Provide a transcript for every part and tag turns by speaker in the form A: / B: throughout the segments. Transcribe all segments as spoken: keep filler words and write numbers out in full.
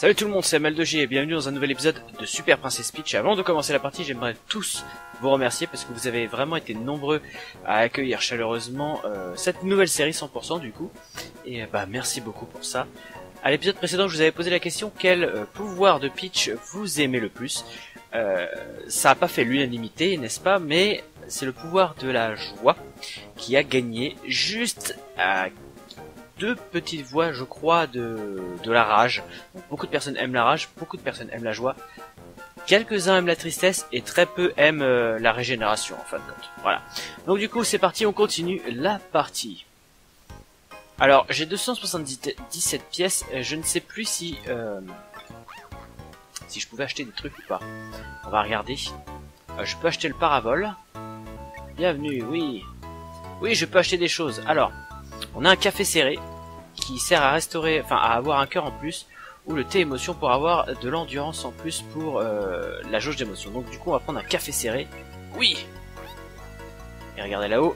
A: Salut tout le monde, c'est M L deux G et bienvenue dans un nouvel épisode de Super Princess Peach. Avant de commencer la partie, j'aimerais tous vous remercier parce que vous avez vraiment été nombreux à accueillir chaleureusement euh, cette nouvelle série cent pour cent du coup. Et bah merci beaucoup pour ça. À l'épisode précédent, je vous avais posé la question quel euh, pouvoir de Peach vous aimez le plus. euh, Ça n'a pas fait l'unanimité, n'est-ce pas? Mais c'est le pouvoir de la joie qui a gagné juste à deux petites voix, je crois, de, de la rage. Donc, beaucoup de personnes aiment la rage, beaucoup de personnes aiment la joie. Quelques-uns aiment la tristesse et très peu aiment euh, la régénération en fin de compte. Voilà. Donc du coup c'est parti, on continue la partie. Alors j'ai deux cent soixante-dix-sept pièces, je ne sais plus si euh, si je pouvais acheter des trucs ou pas. On va regarder. Euh, je peux acheter le paravol. Bienvenue, oui. Oui, je peux acheter des choses. Alors, on a un café serré qui sert à restaurer, enfin à avoir un cœur en plus, ou le thé émotion pour avoir de l'endurance en plus pour euh, la jauge d'émotion. Donc du coup on va prendre un café serré. Oui. Et regardez là-haut.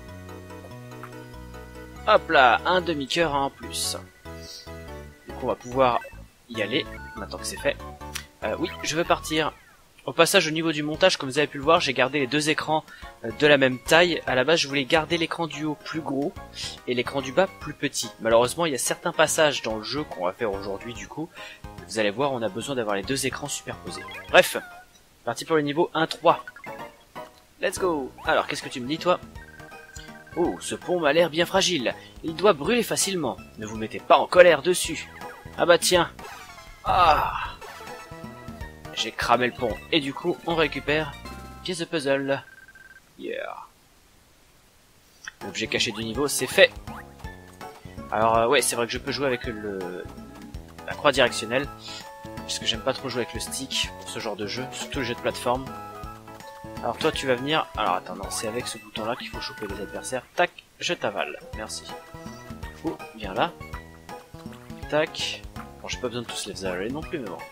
A: Hop là, un demi-cœur en plus. Du coup on va pouvoir y aller, maintenant que c'est fait. Euh, oui, je veux partir. Au passage, au niveau du montage, comme vous avez pu le voir, j'ai gardé les deux écrans de la même taille. À la base, je voulais garder l'écran du haut plus gros et l'écran du bas plus petit. Malheureusement, il y a certains passages dans le jeu qu'on va faire aujourd'hui, du coup. Vous allez voir, on a besoin d'avoir les deux écrans superposés. Bref, parti pour le niveau un trois. Let's go. Alors, qu'est-ce que tu me dis, toi? Oh, ce pont m'a l'air bien fragile. Il doit brûler facilement. Ne vous mettez pas en colère dessus. Ah bah tiens. Ah. J'ai cramé le pont. Et du coup, on récupère une pièce de puzzle. Yeah. L'objet caché du niveau, c'est fait. Alors, euh, ouais, c'est vrai que je peux jouer avec le la croix directionnelle. Parce que j'aime pas trop jouer avec le stick pour ce genre de jeu. Surtout le jeu de plateforme. Alors toi, tu vas venir... Alors, attends, non, c'est avec ce bouton-là qu'il faut choper les adversaires. Tac, je t'avale. Merci. Oh, viens là. Tac. Bon, j'ai pas besoin de tous les avaler non plus, mais bon.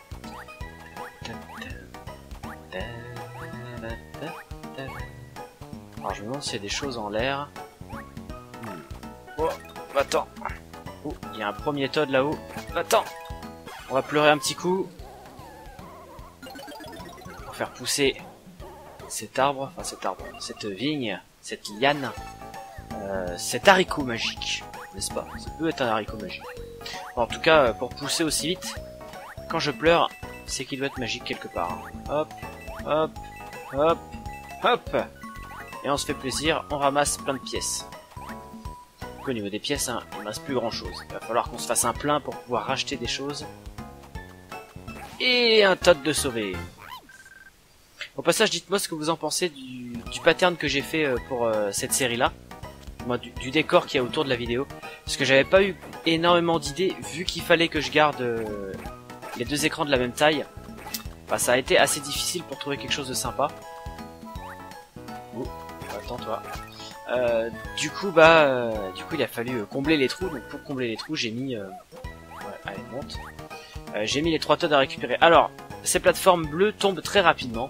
A: Alors je me demande s'il y a des choses en l'air. Hmm. Oh, attends. Oh, il y a un premier Toad là-haut. Attends. On va pleurer un petit coup. Pour faire pousser cet arbre, enfin cet arbre, cette vigne, cette liane, euh, cet haricot magique, n'est-ce pas? Ça peut être un haricot magique. Bon, en tout cas, pour pousser aussi vite, quand je pleure, c'est qu'il doit être magique quelque part. Hop, hop, hop, hop. Et on se fait plaisir, on ramasse plein de pièces. Donc, au niveau des pièces, hein, il ne reste plus grand chose. Il va falloir qu'on se fasse un plein pour pouvoir racheter des choses. Et un Toad de sauvé. Au passage, dites-moi ce que vous en pensez du, du pattern que j'ai fait pour euh, cette série-là. Moi, du, du décor qu'il y a autour de la vidéo. Parce que j'avais pas eu énormément d'idées, vu qu'il fallait que je garde... Euh, les deux écrans de la même taille. Enfin, ça a été assez difficile pour trouver quelque chose de sympa. Oh, attends toi. Euh, du coup, bah, euh, du coup, il a fallu euh, combler les trous. Donc, pour combler les trous, j'ai mis, euh... ouais, allez, monte. Euh, j'ai mis les trois Toads à récupérer. Alors, ces plateformes bleues tombent très rapidement.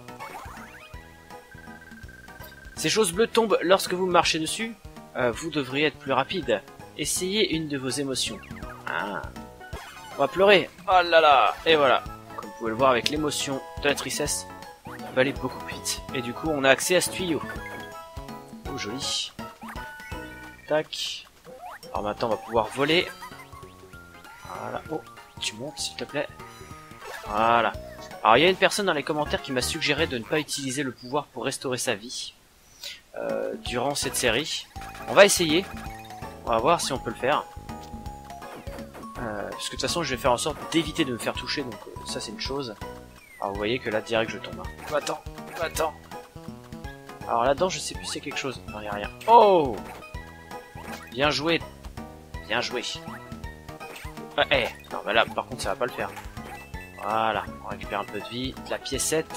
A: Ces choses bleues tombent lorsque vous marchez dessus. Euh, vous devriez être plus rapide. Essayez une de vos émotions. Ah. On va pleurer. Oh là là. Et voilà. Comme vous pouvez le voir avec l'émotion de la tristesse, on va aller beaucoup plus vite. Et du coup, on a accès à ce tuyau. Oh, joli. Tac. Alors maintenant, on va pouvoir voler. Voilà. Oh, tu montes, s'il te plaît. Voilà. Alors, il y a une personne dans les commentaires qui m'a suggéré de ne pas utiliser le pouvoir pour restaurer sa vie euh, durant cette série. On va essayer. On va voir si on peut le faire. Euh, parce que de toute façon je vais faire en sorte d'éviter de me faire toucher, donc euh, ça c'est une chose. Alors vous voyez que là direct je tombe. Hein. Attends, attends. Alors là-dedans je sais plus si c'est quelque chose. Non, y a rien. Oh, bien joué, bien joué. Ah, eh, non bah là par contre ça va pas le faire. Voilà, on récupère un peu de vie, de la piécette.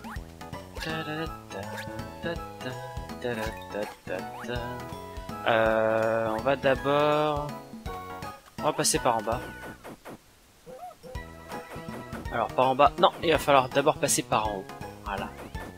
A: Euh, on va d'abord... On va passer par en bas. Alors, par en bas... Non, il va falloir d'abord passer par en haut. Voilà.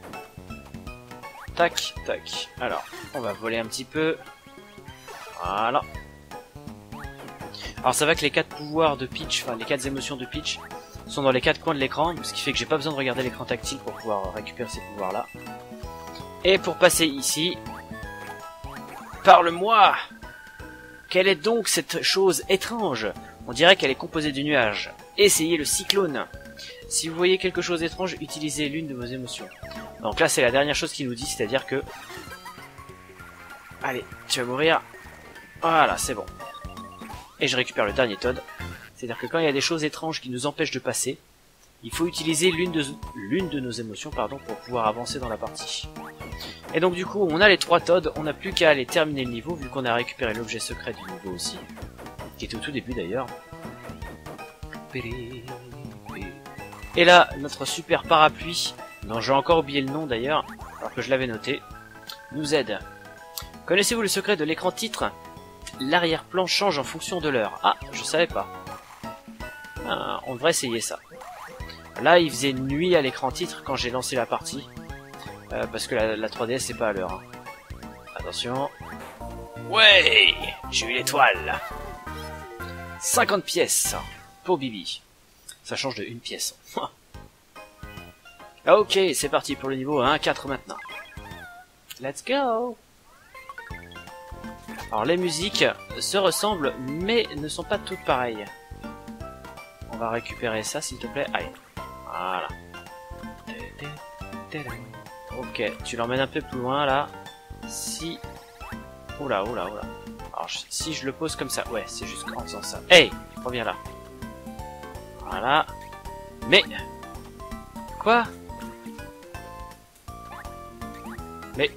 A: Tac, tac. Alors, on va voler un petit peu. Voilà. Alors, c'est vrai que les quatre pouvoirs de Peach, enfin, les quatre émotions de Peach, sont dans les quatre coins de l'écran, ce qui fait que j'ai pas besoin de regarder l'écran tactile pour pouvoir récupérer ces pouvoirs là. Et pour passer ici, parle-moi! Quelle est donc cette chose étrange? On dirait qu'elle est composée de nuages. Essayez le cyclone. Si vous voyez quelque chose d'étrange, utilisez l'une de vos émotions. Donc là, c'est la dernière chose qu'il nous dit, c'est-à-dire que... Allez, tu vas mourir. Voilà, c'est bon. Et je récupère le dernier Toad. C'est-à-dire que quand il y a des choses étranges qui nous empêchent de passer, il faut utiliser l'une de, l'une de nos émotions pardon, pour pouvoir avancer dans la partie. Et donc du coup, on a les trois Toads, on n'a plus qu'à aller terminer le niveau, vu qu'on a récupéré l'objet secret du niveau aussi, qui était au tout début d'ailleurs. Et là, notre super parapluie, dont j'ai encore oublié le nom d'ailleurs, alors que je l'avais noté, nous aide. Connaissez-vous le secret de l'écran titre? L'arrière-plan change en fonction de l'heure. Ah, je savais pas. Ah, on devrait essayer ça. Là, il faisait nuit à l'écran titre quand j'ai lancé la partie. Euh, parce que la, la trois D S, c'est pas à l'heure. Hein. Attention. Ouais, j'ai eu l'étoile. cinquante pièces pour Bibi. Ça change de une pièce. Ok, c'est parti pour le niveau un quatre maintenant. Let's go. Alors les musiques se ressemblent, mais ne sont pas toutes pareilles. On va récupérer ça, s'il te plaît. Allez, voilà. Ok, tu l'emmènes un peu plus loin, là. Si... Oula, oula, oula. Alors, si je le pose comme ça... Ouais, c'est juste en faisant ça. Hey, reviens là. Voilà. Mais... Quoi? Mais...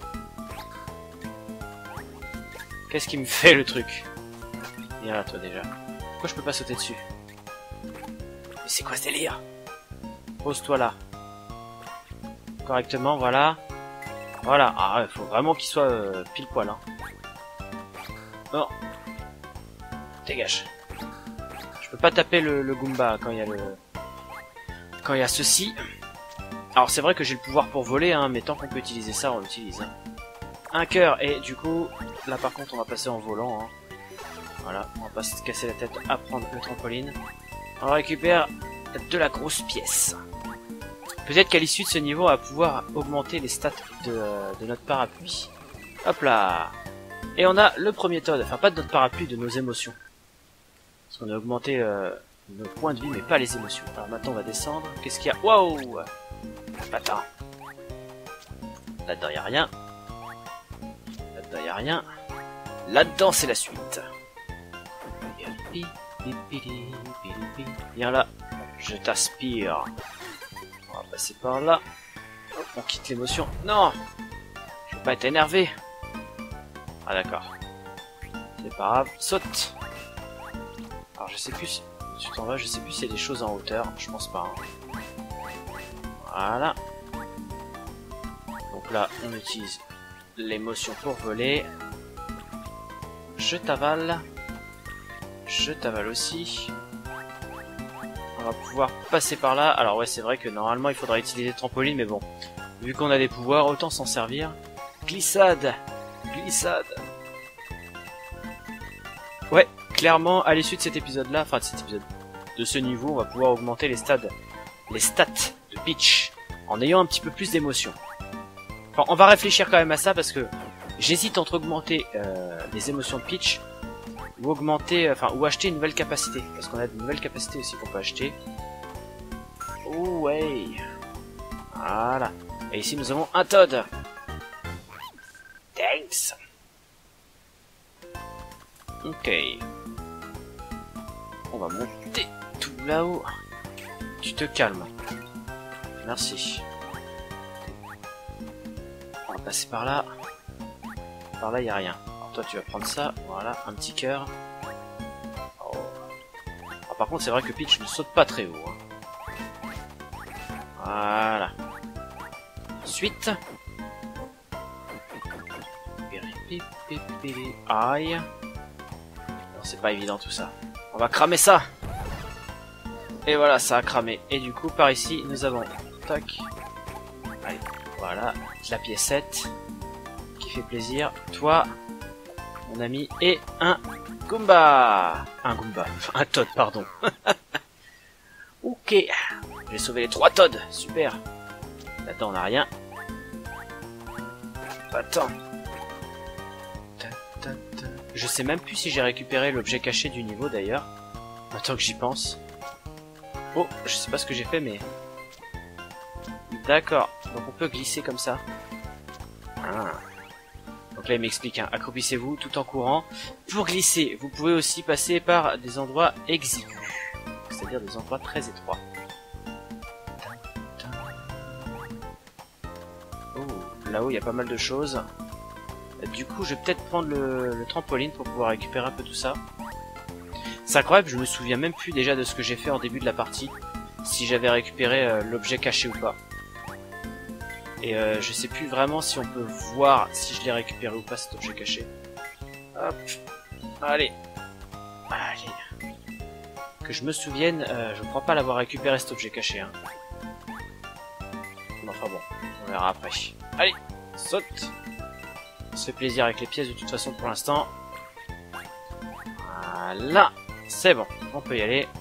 A: Qu'est-ce qui me fait le truc? Viens là, toi, déjà. Pourquoi je peux pas sauter dessus? Mais c'est quoi ce délire? Pose-toi là. Correctement, voilà. Voilà. Ah, il faut vraiment qu'il soit euh, pile poil. Hein. Non. Dégage. Je peux pas taper le, le Goomba quand il y a le... Quand il y a ceci. Alors c'est vrai que j'ai le pouvoir pour voler, hein, mais tant qu'on peut utiliser ça, on l'utilise. Hein. Un cœur, et du coup, là par contre on va passer en volant. Hein. Voilà, on va pas se casser la tête à prendre le trampoline. On récupère de la grosse pièce. Peut-être qu'à l'issue de ce niveau, on va pouvoir augmenter les stats de, de notre parapluie. Hop là. Et on a le premier Toad, enfin pas de notre parapluie, de nos émotions. Parce qu'on a augmenté euh, nos points de vie, mais pas les émotions. Alors maintenant on va descendre. Qu'est-ce qu'il y a? Waouh! Attends. Là-dedans y a rien. Là-dedans y a rien. Là-dedans c'est la suite. Viens là. Je t'aspire. On va passer par là. Hop, on quitte l'émotion. Non! Je veux pas être énervé. Ah d'accord. C'est pas grave. Saute! Alors je sais plus si... Tu t'en vas, je sais plus s'il y a des choses en hauteur. Je pense pas. Hein. Voilà. Donc là, on utilise l'émotion pour voler. Je t'avale. Je t'avale aussi. On va pouvoir passer par là. Alors ouais, c'est vrai que normalement, il faudrait utiliser le trampoline, mais bon. Vu qu'on a des pouvoirs, autant s'en servir. Glissade. Glissade. Ouais, clairement, à l'issue de cet épisode-là, enfin de cet épisode, de ce niveau, on va pouvoir augmenter les stades, les stats de Peach, en ayant un petit peu plus d'émotion. Enfin, on va réfléchir quand même à ça, parce que j'hésite entre augmenter euh, les émotions de Peach, ou augmenter, enfin, ou acheter une nouvelle capacité, parce qu'on a de nouvelles capacités aussi qu'on peut acheter. Oh ouais. Voilà. Et ici, nous avons un Toad. Thanks. Ok. On va monter tout là-haut. Tu te calmes. Merci. On va passer par là. Par là, il n'y a rien. Alors toi, tu vas prendre ça. Voilà, un petit cœur. Oh. Alors, par contre, c'est vrai que Peach ne saute pas très haut. Hein. Voilà. Ensuite. Aïe. C'est pas évident tout ça. On va cramer ça. Et voilà, ça a cramé. Et du coup, par ici, nous avons... Tac. Allez, voilà. La piécette. Qui fait plaisir. Toi, mon ami. Et un Goomba. Un Goomba. Enfin, un Toad, pardon. Ok. J'ai sauvé les trois Toads. Super. Attends, on n'a rien. Attends. Je sais même plus si j'ai récupéré l'objet caché du niveau d'ailleurs. Maintenant que j'y pense. Oh, je sais pas ce que j'ai fait mais... D'accord. Donc on peut glisser comme ça. Ah. Donc là il m'explique, hein. Accroupissez-vous tout en courant. Pour glisser, vous pouvez aussi passer par des endroits exigus. C'est-à-dire des endroits très étroits. Oh, là-haut il y a pas mal de choses. Du coup je vais peut-être prendre le, le trampoline pour pouvoir récupérer un peu tout ça. C'est incroyable, je me souviens même plus déjà de ce que j'ai fait en début de la partie. Si j'avais récupéré euh, l'objet caché ou pas. Et euh, je sais plus vraiment si on peut voir si je l'ai récupéré ou pas cet objet caché. Hop. Allez. Allez. Que je me souvienne, euh, je crois pas l'avoir récupéré cet objet caché. Hein. Enfin bon, on verra après. Allez, saute. On se fait plaisir avec les pièces de toute façon pour l'instant. Voilà. C'est bon, on peut y aller.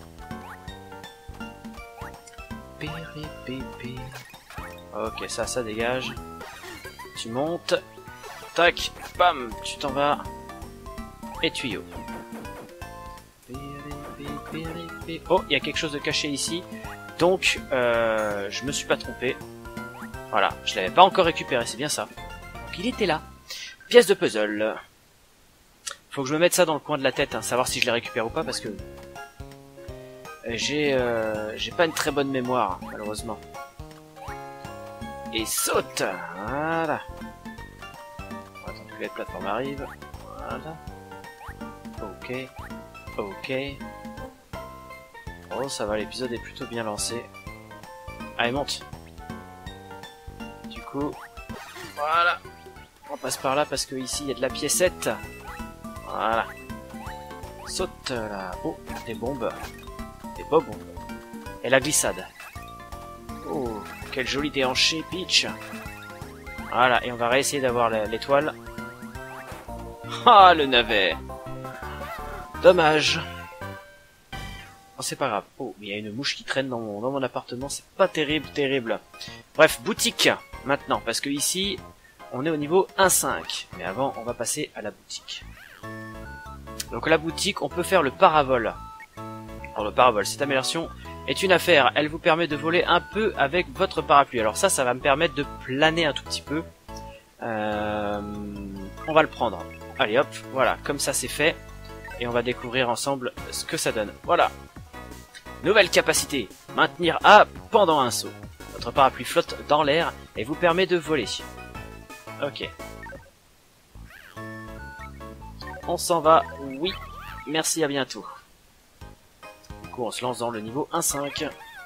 A: Ok, ça, ça dégage. Tu montes. Tac, bam, tu t'en vas. Et tuyau. Oh, il y a quelque chose de caché ici. Donc, euh, je me suis pas trompé. Voilà, je l'avais pas encore récupéré, c'est bien ça. Donc il était là. Pièce de puzzle. Faut que je me mette ça dans le coin de la tête, hein, savoir si je les récupère ou pas, parce que j'ai euh, j'ai pas une très bonne mémoire, malheureusement. Et saute. Voilà. On va attendre que la plateforme arrive. Voilà. Ok. Ok. Oh, ça va, l'épisode est plutôt bien lancé. Allez, monte. Du coup, voilà. On passe par là parce que ici il y a de la piécette. Voilà. Saute là. Oh, des bombes. Des bonbons. Et la glissade. Oh, quel joli déhanché, Peach. Voilà, et on va réessayer d'avoir l'étoile. Ah, le navet. Dommage. Oh, c'est pas grave. Oh, il y a une mouche qui traîne dans mon, dans mon appartement. C'est pas terrible, terrible. Bref, boutique maintenant. Parce que ici, on est au niveau un cinq. Mais avant, on va passer à la boutique. Donc la boutique, on peut faire le paravol. Alors le paravol, cette amélioration est une affaire. Elle vous permet de voler un peu avec votre parapluie. Alors ça, ça va me permettre de planer un tout petit peu. Euh, on va le prendre. Allez hop, voilà, comme ça c'est fait. Et on va découvrir ensemble ce que ça donne. Voilà. Nouvelle capacité. Maintenir A pendant un saut. Votre parapluie flotte dans l'air et vous permet de voler. Ok. On s'en va. Oui. Merci, à bientôt. Du coup, on se lance dans le niveau un cinq. Et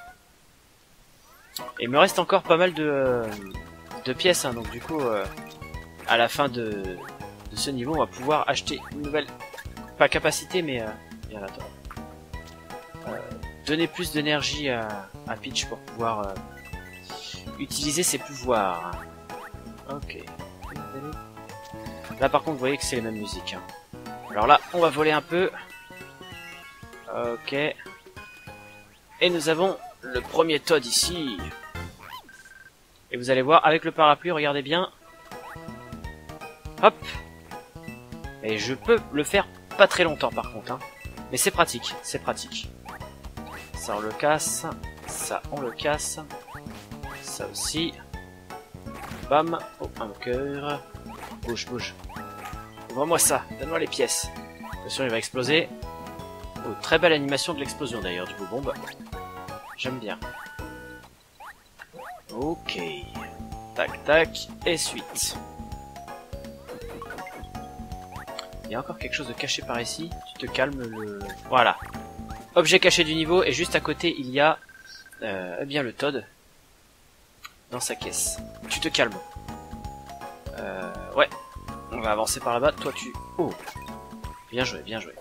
A: il me reste encore pas mal de, de pièces. Hein, donc du coup, euh, à la fin de, de ce niveau, on va pouvoir acheter une nouvelle... Pas capacité, mais... Euh, bien là, euh, donner plus d'énergie à, à Peach pour pouvoir euh, utiliser ses pouvoirs. Ok. Là par contre vous voyez que c'est les mêmes musiques. Hein. Alors là on va voler un peu. Ok. Et nous avons le premier Toad ici. Et vous allez voir avec le parapluie, regardez bien. Hop. Et je peux le faire pas très longtemps par contre. Hein. Mais c'est pratique, c'est pratique. Ça on le casse. Ça on le casse. Ça aussi. Bam. Oh, un cœur. Bouge, bouge. Ouvre-moi ça. Donne-moi les pièces. Attention, il va exploser. Oh, très belle animation de l'explosion d'ailleurs, du coup, bombe. J'aime bien. Ok. Tac, tac. Et suite. Il y a encore quelque chose de caché par ici. Tu te calmes le... Voilà. Objet caché du niveau. Et juste à côté, il y a... Euh, eh bien, le Toad. Dans sa caisse. Tu te calmes. Euh, ouais. On va avancer par là-bas. Toi, tu... Oh. Bien joué, bien joué.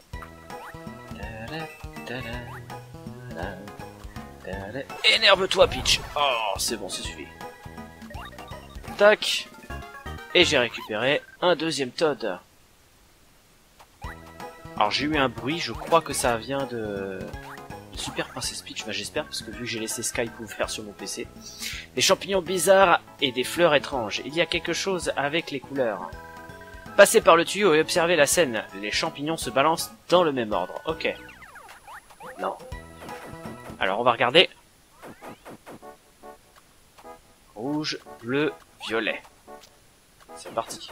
A: Énerve-toi, Peach. Oh, c'est bon, c'est suffit. Tac. Et j'ai récupéré un deuxième Toad. Alors, j'ai eu un bruit. Je crois que ça vient de... Super Princess Peach, bah j'espère, parce que vu que j'ai laissé Skype ouvert sur mon P C. Des champignons bizarres et des fleurs étranges. Il y a quelque chose avec les couleurs. Passez par le tuyau et observez la scène. Les champignons se balancent dans le même ordre. Ok. Non. Alors on va regarder. Rouge, bleu, violet. C'est parti.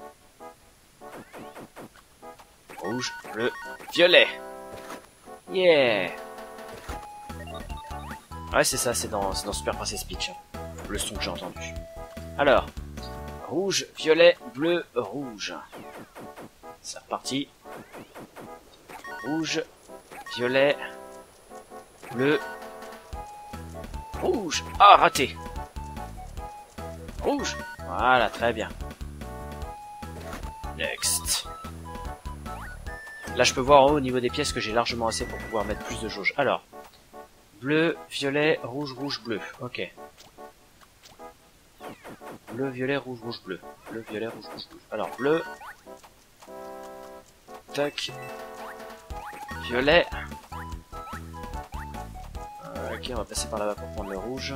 A: Rouge, bleu, violet. Yeah. Ouais, c'est ça, c'est dans, dans Super Princess Peach. Le son que j'ai entendu. Alors, rouge, violet, bleu, rouge. C'est reparti. Rouge, violet, bleu, rouge. Ah, raté. Rouge. Voilà, très bien. Next. Là, je peux voir en haut au niveau des pièces que j'ai largement assez pour pouvoir mettre plus de jauge. Alors, bleu, violet, rouge, rouge, bleu. Ok. Bleu, violet, rouge, rouge, bleu. Bleu, violet, rouge, rouge, bleu. Alors, bleu. Tac. Violet. Ok, on va passer par là-bas pour prendre le rouge.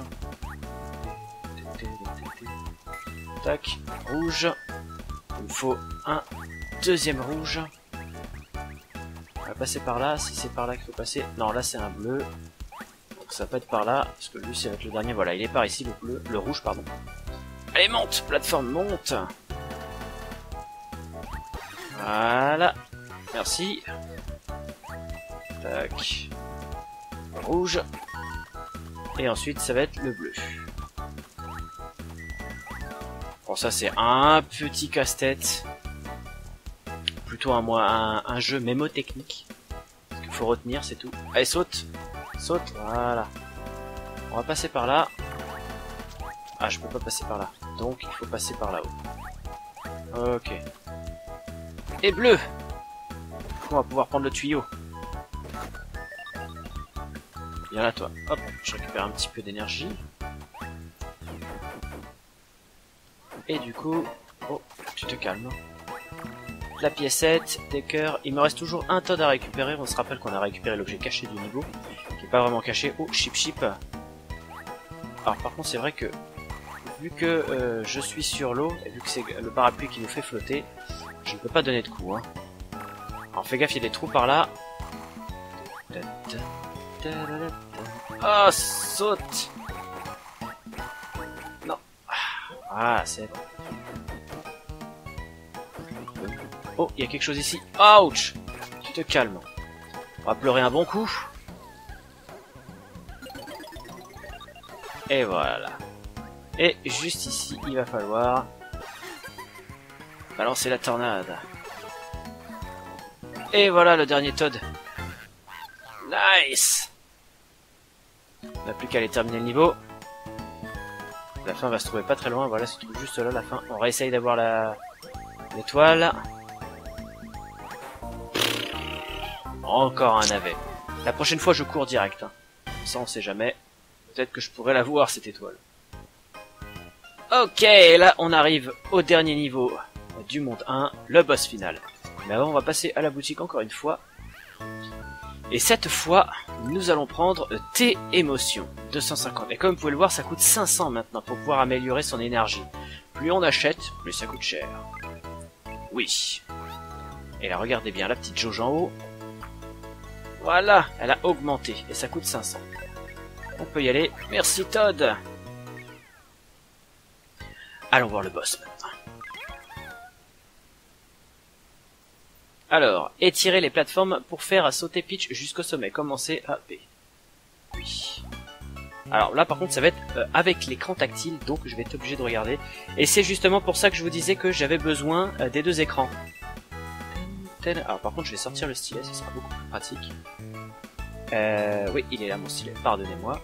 A: Tac. Rouge. Il me faut un deuxième rouge. On va passer par là. Si c'est par là qu'il faut passer. Non, là c'est un bleu. Donc ça peut être par là. Parce que lui, ça va être le dernier. Voilà, il est par ici, le bleu. Le rouge, pardon. Allez, monte. Plateforme, monte. Voilà. Merci. Tac. Rouge. Et ensuite, ça va être le bleu. Bon, ça, c'est un petit casse-tête. Plutôt un, un, un jeu mémotechnique. Ce qu'il faut retenir, c'est tout. Allez, saute. Saute. Voilà. On va passer par là. Ah, je peux pas passer par là. Donc, il faut passer par là-haut. Ok. Et bleu. On va pouvoir prendre le tuyau. Viens là, toi. Hop, je récupère un petit peu d'énergie. Et du coup... Oh, tu te calmes. La piécette, des cœurs. Il me reste toujours un Toad à récupérer. On se rappelle qu'on a récupéré l'objet caché du niveau. Qui est pas vraiment caché. Oh, chip chip. Alors par contre, c'est vrai que... Vu que euh, je suis sur l'eau, et vu que c'est le parapluie qui nous fait flotter, je ne peux pas donner de coup. Hein. Alors fais gaffe, il y a des trous par là. Ah, oh, saute. Non. Ah, c'est bon. Oh, il y a quelque chose ici. Ouch. Tu te calmes. On va pleurer un bon coup. Et voilà. Et juste ici, il va falloir balancer la tornade. Et voilà le dernier Toad. Nice. On n'a plus qu'à aller terminer le niveau. La fin va se trouver pas très loin. Voilà, se trouve juste là la fin. On réessaye d'avoir la l'étoile. Encore un navet. La prochaine fois, je cours direct. Hein. Ça, on sait jamais. Peut-être que je pourrais la voir, cette étoile. Ok, là, on arrive au dernier niveau du monde un, le boss final. Mais avant, on va passer à la boutique encore une fois. Et cette fois, nous allons prendre T-Émotion, deux cent cinquante. Et comme vous pouvez le voir, ça coûte cinq cents maintenant pour pouvoir améliorer son énergie. Plus on achète, plus ça coûte cher. Oui. Et là, regardez bien la petite jauge en haut. Voilà, elle a augmenté et ça coûte cinq cents. On peut y aller. Merci Toad. Allons voir le boss maintenant. Alors, étirer les plateformes pour faire sauter Peach jusqu'au sommet. Commencez à B. Oui. Alors là par contre ça va être euh, avec l'écran tactile, donc je vais être obligé de regarder. Et c'est justement pour ça que je vous disais que j'avais besoin euh, des deux écrans. Alors par contre je vais sortir le stylet, ce sera beaucoup plus pratique. Euh, oui, il est là mon stylet, pardonnez-moi.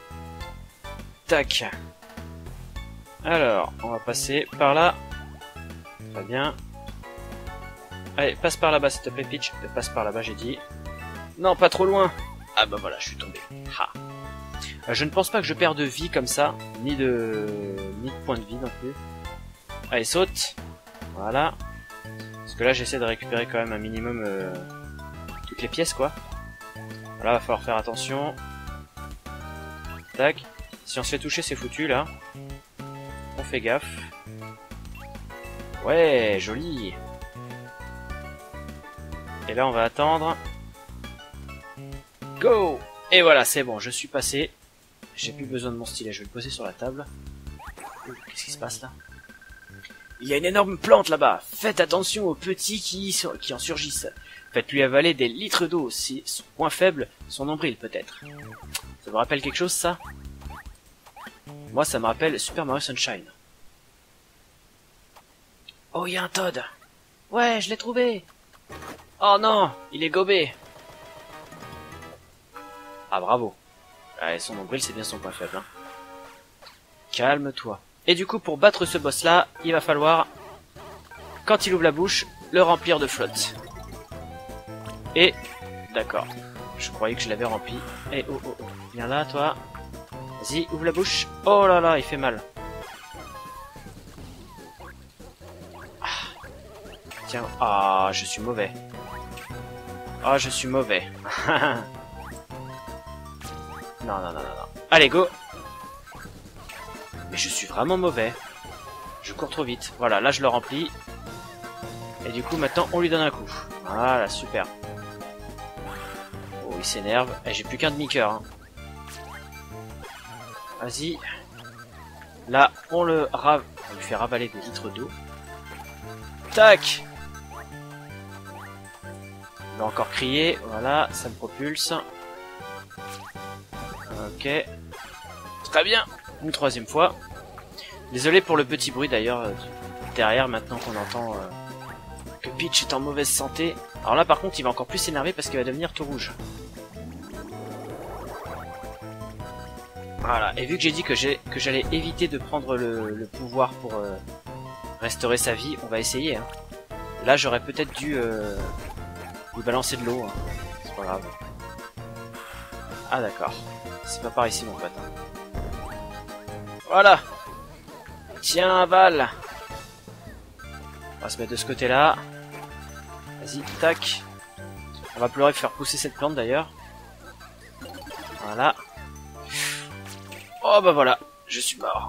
A: Tac. Alors, on va passer par là. Très bien. Allez, passe par là-bas s'il te plaît Peach. Passe par là-bas j'ai dit. Non, pas trop loin. Ah bah voilà, je suis tombé. Ha. Euh, je ne pense pas que je perds de vie comme ça, ni de ni de points de vie non plus. Allez, saute. Voilà. Parce que là j'essaie de récupérer quand même un minimum euh, toutes les pièces quoi. Là, va falloir faire attention. Tac. Si on se fait toucher, c'est foutu, là. On fait gaffe. Ouais, joli. Et là, on va attendre. Go! Et voilà, c'est bon, je suis passé. J'ai plus besoin de mon stylet, je vais le poser sur la table. Qu'est-ce qui se passe, là? Il y a une énorme plante, là-bas. Faites attention aux petits qui, qui en surgissent. Faites-lui avaler des litres d'eau, si son point faible, son nombril, peut-être. Ça vous rappelle quelque chose, ça? Moi, ça me rappelle Super Mario Sunshine. Oh, il y a un Toad. Ouais, je l'ai trouvé. Oh non, il est gobé. Ah, bravo. Ouais, son nombril, c'est bien son point faible. Hein. Calme-toi. Et du coup, pour battre ce boss-là, il va falloir, quand il ouvre la bouche, le remplir de flotte. Et... D'accord. Je croyais que je l'avais rempli. Et oh, oh, oh. Viens là, toi. Vas-y, ouvre la bouche. Oh là là, il fait mal. Ah. Tiens. Ah, je suis mauvais. Ah, je suis mauvais. Non, non, non, non, non. Allez, go. Mais je suis vraiment mauvais. Je cours trop vite. Voilà, là je le remplis. Et du coup, maintenant, on lui donne un coup. Voilà, super. Oh, il s'énerve. Et j'ai plus qu'un demi-cœur. Hein. Vas-y. Là, on le rave... On lui fait ravaler des litres d'eau. Tac. Il va encore crier. Voilà, ça me propulse. Ok. Très bien. Une troisième fois. Désolé pour le petit bruit d'ailleurs euh, derrière maintenant qu'on entend euh, que Peach est en mauvaise santé. Alors là par contre il va encore plus s'énerver parce qu'il va devenir tout rouge. Voilà. Et vu que j'ai dit que j'ai que j'allais éviter de prendre le, le pouvoir pour euh, restaurer sa vie, on va essayer. Hein. Là j'aurais peut-être dû euh, lui balancer de l'eau. Hein. C'est pas grave. Ah d'accord. C'est pas par ici mon pote. Hein. Voilà. Tiens, Val. On va se mettre de ce côté-là. Vas-y, tac. On va pleurer pour faire pousser cette plante d'ailleurs. Voilà. Oh bah voilà, je suis mort.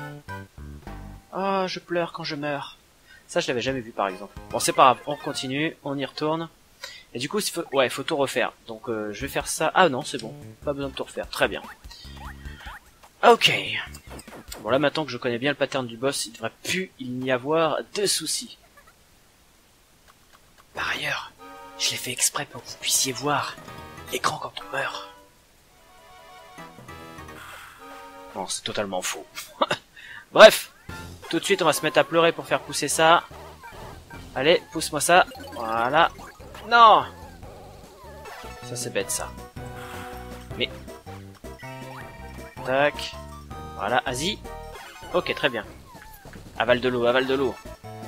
A: Oh, je pleure quand je meurs. Ça, je l'avais jamais vu par exemple. Bon, c'est pas grave, on continue, on y retourne. Et du coup, il faut... ouais, il faut tout refaire. Donc, euh, je vais faire ça. Ah non, c'est bon. Pas besoin de tout refaire. Très bien. Ok. Bon, là, maintenant que je connais bien le pattern du boss, il devrait plus il n'y avoir de soucis. Par ailleurs, je l'ai fait exprès pour que vous puissiez voir l'écran quand on meurt. Non, c'est totalement faux. Bref, tout de suite, on va se mettre à pleurer pour faire pousser ça. Allez, pousse-moi ça. Voilà. Non! Ça, c'est bête, ça. Mais... Tac. Voilà, vas-y. Ok, très bien. Avale de l'eau, avale de l'eau.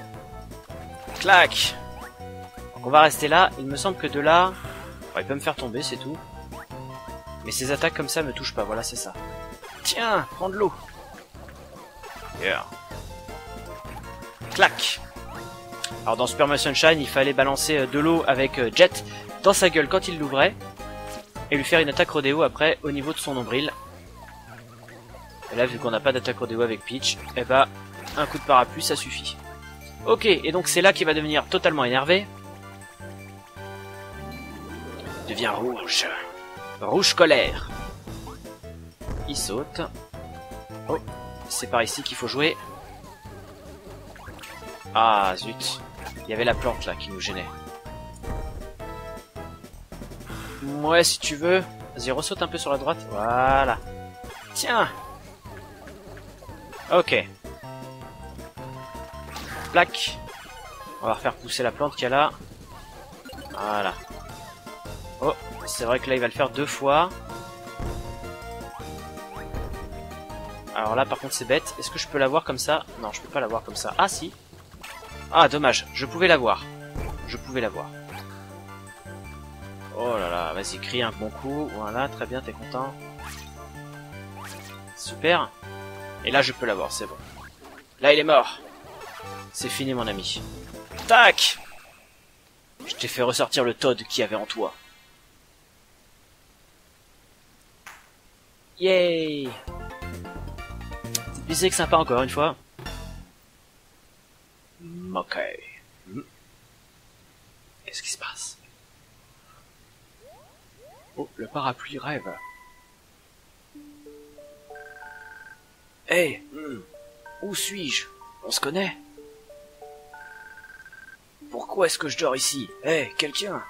A: Clac. Donc on va rester là. Il me semble que de là... Bon, il peut me faire tomber, c'est tout. Mais ces attaques comme ça me touchent pas, voilà, c'est ça. Tiens, prends de l'eau. Yeah. Clac. Alors dans Super Mario Sunshine, il fallait balancer de l'eau avec Jet dans sa gueule quand il l'ouvrait. Et lui faire une attaque rodéo après au niveau de son nombril. Et là, vu qu'on n'a pas d'attaque rodéo avec Peach, eh bah, un coup de parapluie, ça suffit. Ok, et donc c'est là qu'il va devenir totalement énervé. Il devient rouge. Rouge colère. Il saute. Oh, c'est par ici qu'il faut jouer. Ah, zut. Il y avait la plante, là, qui nous gênait. Ouais, si tu veux. Vas-y, ressaute un peu sur la droite. Voilà. Tiens. Ok. Plac. On va refaire pousser la plante qu'il y a là. Voilà. Oh, c'est vrai que là, il va le faire deux fois. Alors là, par contre, c'est bête. Est-ce que je peux l'avoir comme ça? Non, je peux pas l'avoir comme ça. Ah, si. Ah, dommage. Je pouvais l'avoir. Je pouvais l'avoir. Oh là là, vas-y, crie un bon coup. Voilà, très bien, t'es content. Super. Et là, je peux l'avoir, c'est bon. Là, il est mort. C'est fini, mon ami. Tac. Je t'ai fait ressortir le Toad qu'il y avait en toi. Yay! Cette musique sympa encore une fois. Ok. Qu'est-ce qui se passe? Oh, le parapluie rêve. Hey, hmm. Où suis-je? On se connaît? Pourquoi est-ce que je dors ici? Hey, quelqu'un?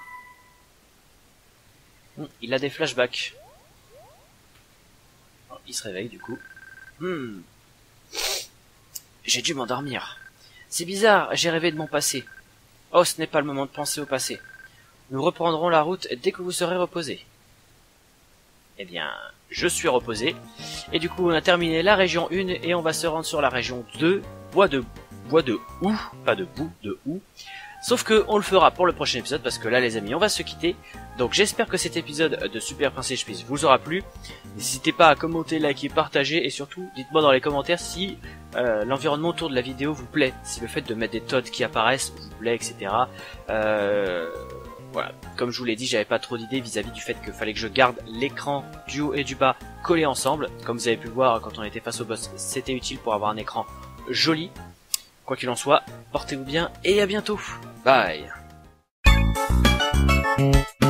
A: Hmm, il a des flashbacks. Oh, il se réveille du coup. Hmm. J'ai dû m'endormir. C'est bizarre, j'ai rêvé de mon passé. Oh, ce n'est pas le moment de penser au passé. Nous reprendrons la route dès que vous serez reposé. Eh bien, je suis reposé. Et du coup, on a terminé la région un et on va se rendre sur la région deux, bois de bois de Hou, pas de boue, de Hou. Sauf que on le fera pour le prochain épisode parce que là, les amis, on va se quitter. Donc, j'espère que cet épisode de Super Princess Peach vous aura plu. N'hésitez pas à commenter, liker, partager et surtout, dites-moi dans les commentaires si euh, l'environnement autour de la vidéo vous plaît, si le fait de mettre des toads qui apparaissent vous plaît, et cetera. Euh... Voilà, comme je vous l'ai dit, j'avais pas trop d'idées vis-à-vis du fait qu'il fallait que je garde l'écran du haut et du bas collés ensemble. Comme vous avez pu le voir quand on était face au boss, c'était utile pour avoir un écran joli. Quoi qu'il en soit, portez-vous bien et à bientôt. Bye.